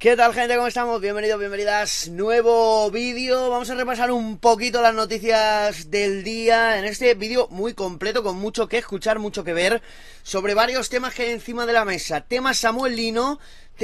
¿Qué tal, gente? ¿Cómo estamos? Bienvenidos, bienvenidas. Nuevo vídeo. Vamos a repasar un poquito las noticias del día en este vídeo muy completo, con mucho que escuchar, mucho que ver, sobre varios temas que hay encima de la mesa. Tema Samuel Lino,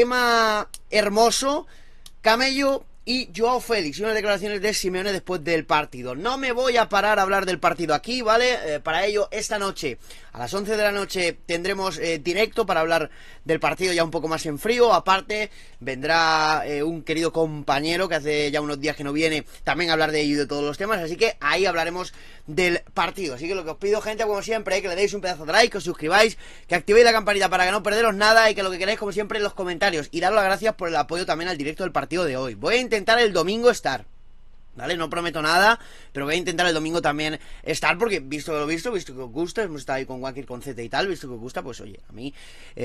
tema Hermoso, Camello y Joao Félix, y unas declaraciones de Simeone después del partido. No me voy a parar a hablar del partido aquí, ¿vale? Para ello, esta noche, a las 11 de la noche, tendremos directo para hablar del partido ya un poco más en frío. Aparte, vendrá un querido compañero que hace ya unos días que no viene, también a hablar de ello y de todos los temas. Así que ahí hablaremos del partido. Así que lo que os pido, gente, como siempre, es que le deis un pedazo de like, que os suscribáis, que activéis la campanita para que no perderos nada, y que lo que queráis, como siempre, en los comentarios. Y daros las gracias por el apoyo también al directo del partido de hoy. Voy a intentar el domingo estar, ¿vale? No prometo nada, pero voy a intentar el domingo también estar, porque visto que os gusta, hemos estado ahí con Wakir, con Z y tal, visto que os gusta, pues oye, a mí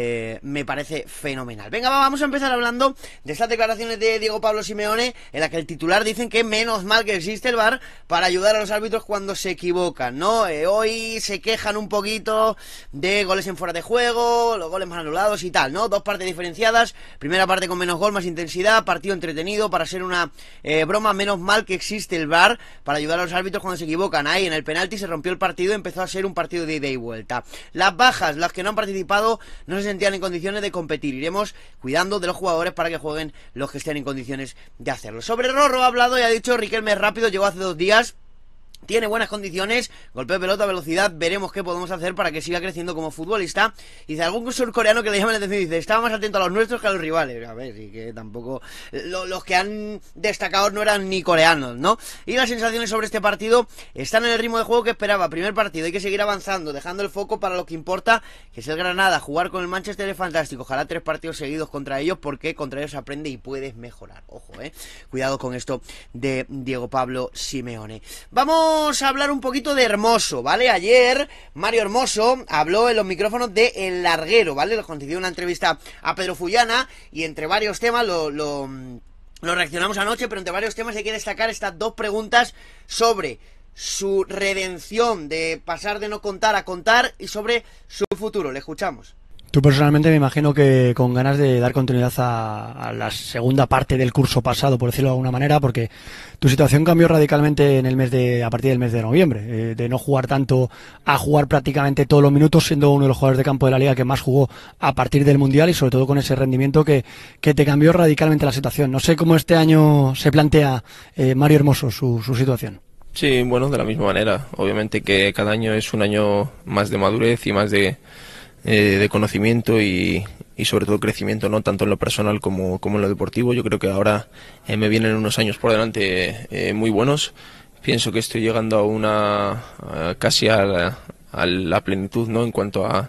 me parece fenomenal. Venga, vamos a empezar hablando de estas declaraciones de Diego Pablo Simeone, en la que el titular dicen que menos mal que existe el VAR para ayudar a los árbitros cuando se equivocan, ¿no? Hoy se quejan un poquito de goles en fuera de juego, los goles más anulados y tal, ¿no? Dos partes diferenciadas, primera parte con menos gol, más intensidad, partido entretenido, para ser una broma, menos mal que existe el VAR para ayudar a los árbitros cuando se equivocan. Ahí en el penalti se rompió el partido y empezó a ser un partido de ida y vuelta. Las bajas, las que no han participado, no se sentían en condiciones de competir. Iremos cuidando de los jugadores para que jueguen los que estén en condiciones de hacerlo. Sobre Rorro ha hablado y ha dicho: Riquelme es rápido, llegó hace 2 días, tiene buenas condiciones, golpeo de pelota, velocidad, veremos qué podemos hacer para que siga creciendo como futbolista. Y dice algún surcoreano que le llama la atención, dice: estaba más atento a los nuestros que a los rivales. A ver, sí que tampoco los que han destacado no eran ni coreanos, ¿no? Y las sensaciones sobre este partido están en el ritmo de juego que esperaba. Primer partido, hay que seguir avanzando, dejando el foco para lo que importa, que es el Granada. Jugar con el Manchester es fantástico, ojalá 3 partidos seguidos contra ellos, porque contra ellos se aprende y puedes mejorar. Ojo, cuidado con esto de Diego Pablo Simeone. Vamos a hablar un poquito de Hermoso, ¿vale? Ayer Mario Hermoso habló en los micrófonos de El Larguero, ¿vale? Le concedió una entrevista a Pedro Fullana y entre varios temas lo reaccionamos anoche, pero entre varios temas hay que destacar estas 2 preguntas sobre su redención, de pasar de no contar a contar, y sobre su futuro. Le escuchamos. Tú personalmente me imagino que con ganas de dar continuidad a la segunda parte del curso pasado, por decirlo de alguna manera, porque tu situación cambió radicalmente a partir del mes de noviembre, de no jugar tanto a jugar prácticamente todos los minutos, siendo uno de los jugadores de campo de la liga que más jugó a partir del Mundial, y sobre todo con ese rendimiento que te cambió radicalmente la situación. No sé cómo este año se plantea Mario Hermoso su situación. Sí, bueno, de la misma manera. Obviamente que cada año es un año más de madurez y más de conocimiento y sobre todo crecimiento, no tanto en lo personal como en lo deportivo. Yo creo que ahora me vienen unos años por delante muy buenos. Pienso que estoy llegando a casi a la plenitud, ¿no? En cuanto a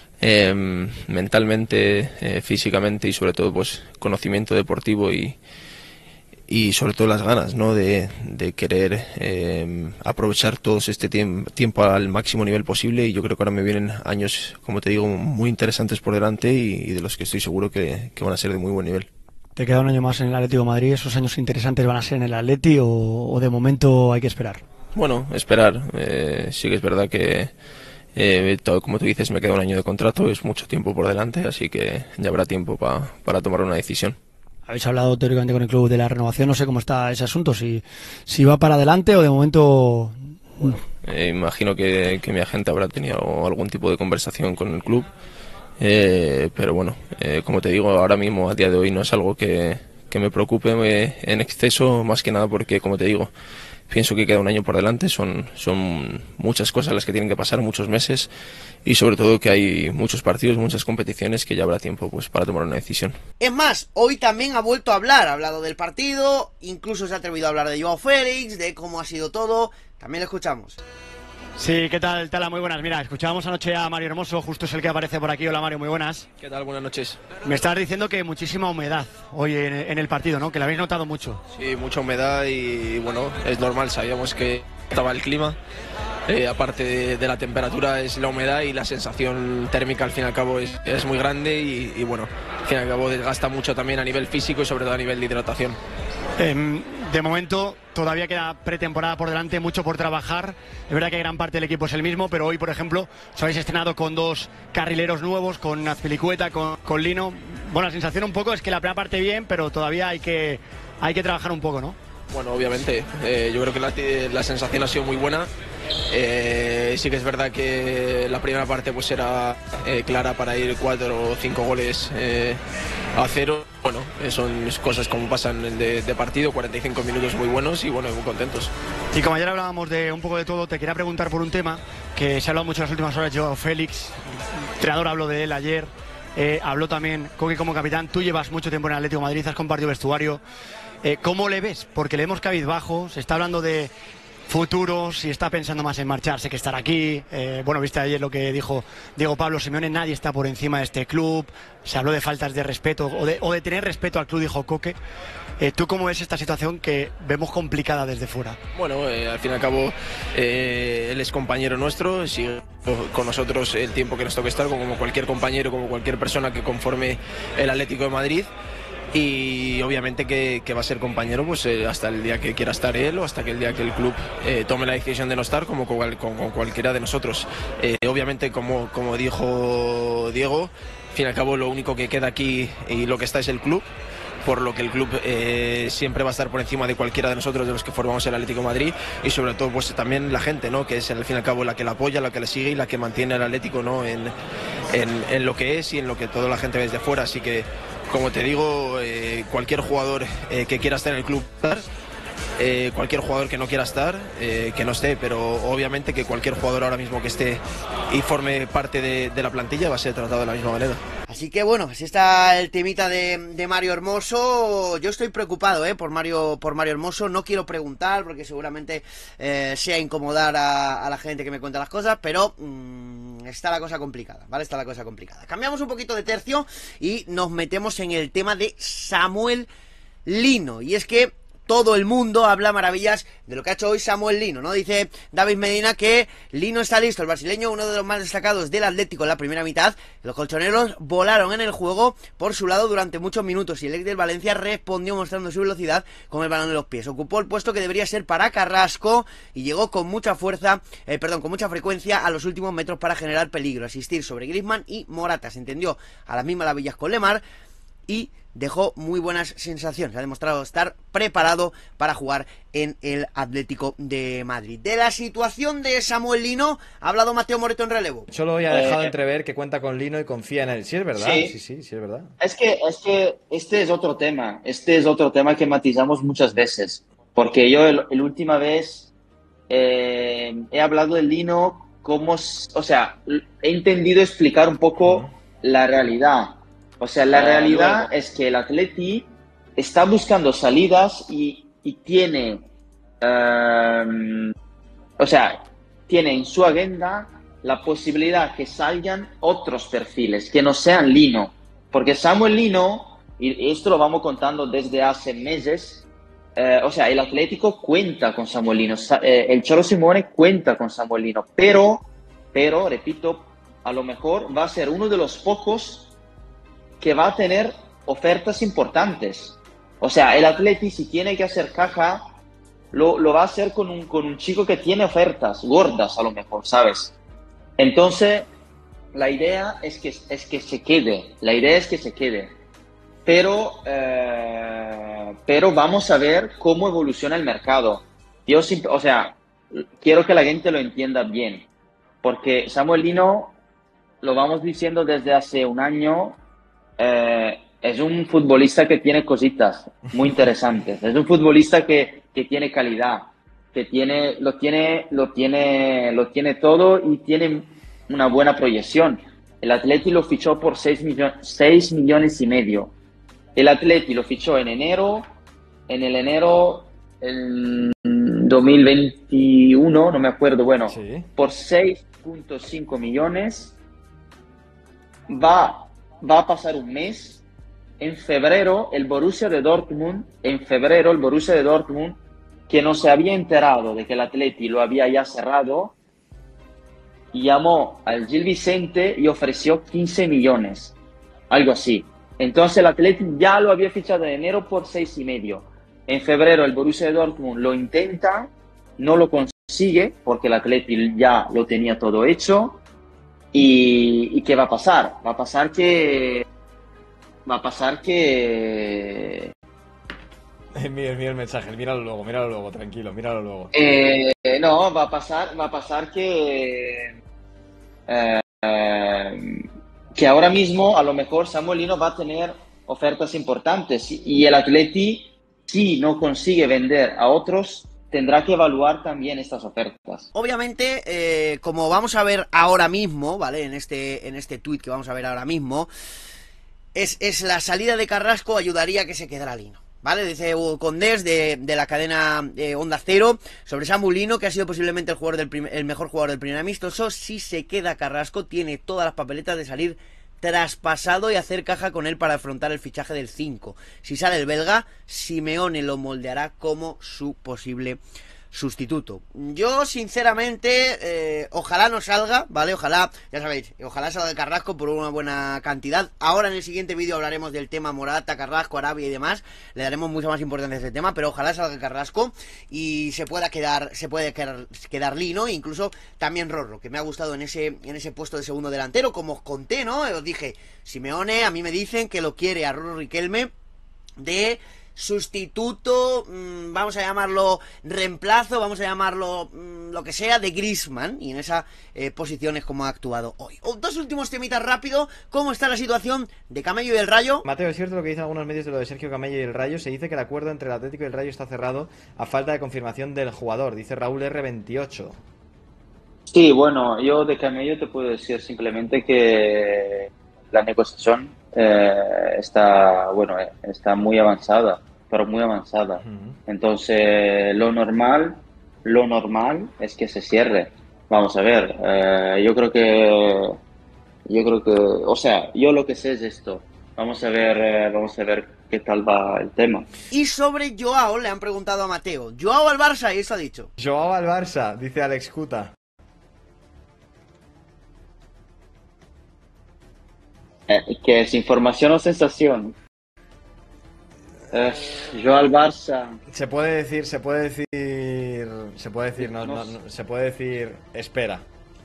mentalmente, físicamente y sobre todo pues conocimiento deportivo y sobre todo las ganas, ¿no? de querer aprovechar todo este tiempo al máximo nivel posible. Y yo creo que ahora me vienen años, como te digo, muy interesantes por delante y de los que estoy seguro que van a ser de muy buen nivel. ¿Te queda un año más en el Atlético de Madrid? ¿Esos años interesantes van a ser en el Atleti o de momento hay que esperar? Bueno, esperar. Sí que es verdad que como tú dices, me queda un año de contrato, es mucho tiempo por delante, así que ya habrá tiempo para tomar una decisión. Habéis hablado teóricamente con el club de la renovación, no sé cómo está ese asunto, si va para adelante o de momento... Bueno, imagino que mi agente habrá tenido algún tipo de conversación con el club, pero bueno, como te digo, ahora mismo, a día de hoy, no es algo que me preocupe en exceso, más que nada porque, como te digo, pienso que queda un año por delante, son muchas cosas las que tienen que pasar, muchos meses, y sobre todo que hay muchos partidos, muchas competiciones, que ya habrá tiempo pues para tomar una decisión. Es más, hoy también ha vuelto a hablar, ha hablado del partido, incluso se ha atrevido a hablar de Joao Félix, de cómo ha sido todo. También lo escuchamos. Sí, ¿qué tal, Tala? Muy buenas. Mira, escuchábamos anoche a Mario Hermoso, justo es el que aparece por aquí. Hola, Mario, muy buenas. ¿Qué tal? Buenas noches. Me estabas diciendo que muchísima humedad hoy en el partido, ¿no? Que la habéis notado mucho. Sí, mucha humedad y bueno, es normal, sabíamos que estaba el clima. Aparte de la temperatura, es la humedad y la sensación térmica, al fin y al cabo es muy grande y bueno, fin y al cabo desgasta mucho también a nivel físico y sobre todo a nivel de hidratación. De momento todavía queda pretemporada por delante, mucho por trabajar. Es verdad que gran parte del equipo es el mismo, pero hoy, por ejemplo, os habéis estrenado con 2 carrileros nuevos, con Azpilicueta, con Lino. Bueno, la sensación un poco es que la primera parte bien, pero todavía hay que trabajar un poco, ¿no? Bueno, obviamente, yo creo que la sensación ha sido muy buena. Sí que es verdad que la primera parte pues era clara para ir 4 o 5 goles a 0. Bueno, son cosas como pasan de partido, 45 minutos muy buenos y bueno, muy contentos. Y como ayer hablábamos de un poco de todo, te quería preguntar por un tema que se ha hablado mucho en las últimas horas. Joao Félix, el entrenador habló de él ayer, habló también Coque como capitán. Tú llevas mucho tiempo en el Atlético de Madrid, has compartido vestuario. ¿Cómo le ves? Porque le vemos cabizbajo, se está hablando de futuro, si está pensando más en marcharse que estar aquí. Bueno, viste ayer lo que dijo Diego Pablo Simeone, nadie está por encima de este club. Se habló de faltas de respeto o de tener respeto al club, dijo Coque. ¿Tú cómo ves esta situación que vemos complicada desde fuera? Bueno, al fin y al cabo, él es compañero nuestro, sigue con nosotros el tiempo que nos toque estar, como cualquier compañero, como cualquier persona que conforme el Atlético de Madrid. Y obviamente que va a ser compañero pues hasta el día que quiera estar él o hasta que el día que el club tome la decisión de no estar, como con cualquiera de nosotros. Obviamente, como dijo Diego, al fin y al cabo lo único que queda aquí y lo que está es el club, por lo que el club siempre va a estar por encima de cualquiera de nosotros, de los que formamos el Atlético de Madrid, y sobre todo pues también la gente, ¿no?, que es al fin y al cabo la que la apoya, la que le sigue y la que mantiene al Atlético, ¿no?, en lo que es y en lo que toda la gente ve desde fuera. Así que, como te digo, cualquier jugador que quiera estar en el club, cualquier jugador que no quiera estar, que no esté, pero obviamente que cualquier jugador ahora mismo que esté y forme parte de la plantilla va a ser tratado de la misma manera. Así que bueno, así está el temita de Mario Hermoso. Yo estoy preocupado por Mario Hermoso. No quiero preguntar porque seguramente sea incomodar a la gente que me cuenta las cosas, pero está la cosa complicada, ¿vale? Está la cosa complicada. Cambiamos un poquito de tercio y nos metemos en el tema de Samuel Lino. Y es que todo el mundo habla maravillas de lo que ha hecho hoy Samuel Lino, ¿no? Dice David Medina que Lino está listo, el brasileño, uno de los más destacados del Atlético en la primera mitad. Los colchoneros volaron en el juego por su lado durante muchos minutos y el ex del Valencia respondió mostrando su velocidad con el balón de los pies. Ocupó el puesto que debería ser para Carrasco y llegó con mucha con mucha frecuencia a los últimos metros para generar peligro, asistir sobre Griezmann y Morata. Se entendió a las mismas maravillas con Lemar y dejó muy buenas sensaciones. Ha demostrado estar preparado para jugar en el Atlético de Madrid. De la situación de Samuel Lino ha hablado Mateo Moreto en relevo. Solo ha dejado entrever que cuenta con Lino y confía en él. Sí, es verdad. Sí, es verdad. Es que este es otro tema. Este es otro tema que matizamos muchas veces. Porque yo la última vez he hablado de Lino como... O sea, he entendido explicar un poco la realidad. O sea, la realidad es que el Atleti está buscando salidas y tiene, tiene en su agenda la posibilidad que salgan otros perfiles, que no sean Lino. Porque Samuel Lino, y esto lo vamos contando desde hace meses, el Atlético cuenta con Samuel Lino, el Cholo Simeone cuenta con Samuel Lino, pero, repito, a lo mejor va a ser uno de los pocos que va a tener ofertas importantes. O sea, el Atleti, si tiene que hacer caja, lo va a hacer con un chico que tiene ofertas gordas, a lo mejor, ¿sabes? Entonces, la idea es que se quede. La idea es que se quede. Pero vamos a ver cómo evoluciona el mercado. Quiero que la gente lo entienda bien. Porque Samuel Lino, lo vamos diciendo desde hace un año, es un futbolista que tiene cositas muy interesantes. Es un futbolista que tiene calidad, que lo tiene todo y tiene una buena proyección. El Atleti lo fichó por 6 millones y medio. El Atleti lo fichó en enero 2021, no me acuerdo, sí, por 6.5 millones. Va a pasar un mes. En febrero, el Borussia de Dortmund, que no se había enterado de que el Atleti lo había ya cerrado, llamó al Gil Vicente y ofreció 15 millones, algo así. Entonces el Athletic ya lo había fichado en enero por 6,5. En febrero el Borussia Dortmund lo intenta, no lo consigue porque el Athletic ya lo tenía todo hecho. ¿Y qué va a pasar? Va a pasar que... Mira el mensaje, míralo luego, tranquilo, míralo luego. No, va a pasar que ahora mismo a lo mejor Samuel Lino va a tener ofertas importantes y el Atleti, si no consigue vender a otros, tendrá que evaluar también estas ofertas. Obviamente, como vamos a ver ahora mismo, ¿vale? En este tuit que vamos a ver ahora mismo, es la salida de Carrasco ayudaría a que se quedara Lino. ¿Vale? Dice Hugo Condés de la cadena Onda Cero sobre Samu Lino, que ha sido posiblemente el mejor jugador del primer amistoso. Si se queda Carrasco, tiene todas las papeletas de salir traspasado y hacer caja con él para afrontar el fichaje del 5. Si sale el belga, Simeone lo moldeará como su posible sustituto. Yo sinceramente ojalá no salga, ¿vale? Ojalá, ya sabéis, ojalá salga el Carrasco por una buena cantidad. Ahora en el siguiente vídeo hablaremos del tema Morata, Carrasco, Arabia y demás. Le daremos mucha más importancia a este tema, pero ojalá salga el Carrasco y se puede quedar Lino e incluso también Rorro, que me ha gustado en ese puesto de segundo delantero, como os conté, ¿no? Os dije, Simeone, a mí me dicen que lo quiere a Rorro Riquelme de sustituto, vamos a llamarlo reemplazo, vamos a llamarlo lo que sea, de Griezmann, y en esa posición es como ha actuado hoy. Dos últimos temitas rápido. ¿Cómo está la situación de Camello y el Rayo? Mateo, es cierto lo que dicen algunos medios de lo de Sergio Camello y el Rayo. Se dice que el acuerdo entre el Atlético y el Rayo está cerrado a falta de confirmación del jugador, dice Raúl R28. Sí, bueno, yo de Camello te puedo decir simplemente que la negociación está muy avanzada, pero muy avanzada. Entonces, lo normal es que se cierre. Vamos a ver, yo creo que, o sea, yo lo que sé es esto. Vamos a ver qué tal va el tema. Y sobre Joao le han preguntado a Mateo. Joao al Barça, y eso ha dicho. Joao al Barça, dice Alex Cuta. ¿Qué es información o sensación? Yo al Barça. Se puede decir, espera.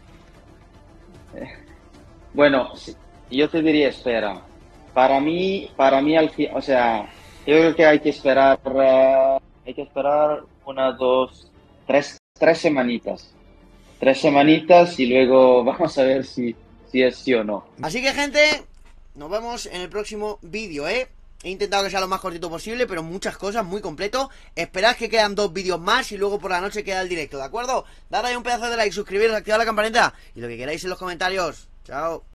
Bueno, yo te diría espera. Para mí o sea, yo creo que hay que esperar una, dos, tres semanitas. 3 semanitas y luego vamos a ver si es sí o no. Así que, gente, nos vemos en el próximo vídeo, ¿eh? He intentado que sea lo más cortito posible, pero muchas cosas, muy completo. Esperad que quedan 2 vídeos más y luego por la noche queda el directo, ¿de acuerdo? Dad ahí un pedazo de like, suscribiros, activad la campanita y lo que queráis en los comentarios. Chao.